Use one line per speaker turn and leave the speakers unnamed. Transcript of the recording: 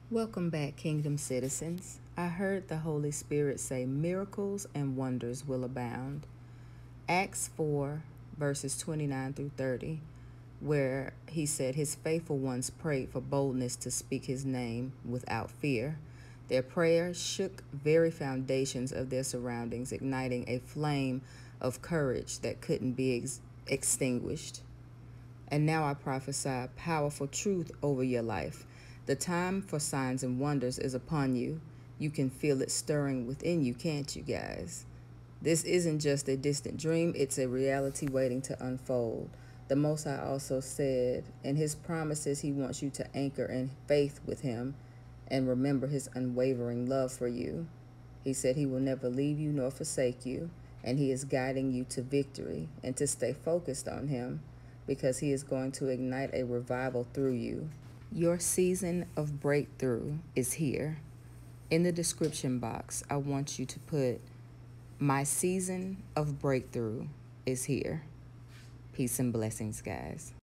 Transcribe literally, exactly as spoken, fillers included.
Welcome back, Kingdom citizens. I heard the Holy Spirit say miracles and wonders will abound. Acts four, verses twenty-nine through thirty, where he said his faithful ones prayed for boldness to speak his name without fear. Their prayer shook very foundations of their surroundings, igniting a flame of courage that couldn't be ex- extinguished. And now I prophesy powerful truth over your life. The time for signs and wonders is upon you. You can feel it stirring within you, can't you guys? This isn't just a distant dream, it's a reality waiting to unfold. The Most High also said, in his promises, he wants you to anchor in faith with him and remember his unwavering love for you. He said he will never leave you nor forsake you, and he is guiding you to victory and to stay focused on him because he is going to ignite a revival through you. Your season of breakthrough is here. In the description box, I want you to put, my season of breakthrough is here. Peace and blessings, guys.